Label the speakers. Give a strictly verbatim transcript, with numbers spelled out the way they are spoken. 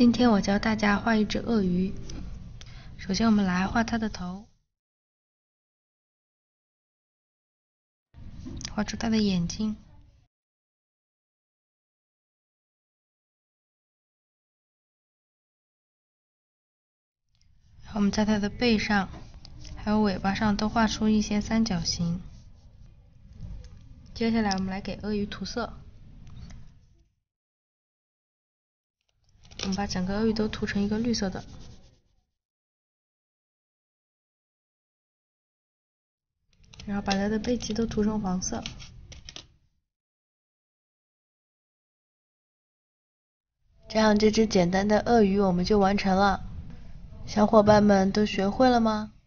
Speaker 1: 今天我教大家画一只鳄鱼。首先我们来画它的头，画出它的眼睛，然后我们在它的背上还有尾巴上都画出一些三角形。接下来我们来给鳄鱼涂色，我们把整个鳄鱼都涂成一个绿色的，然后把它的背鳍都涂成黄色。这样这只简单的鳄鱼我们就完成了。小伙伴们都学会了吗？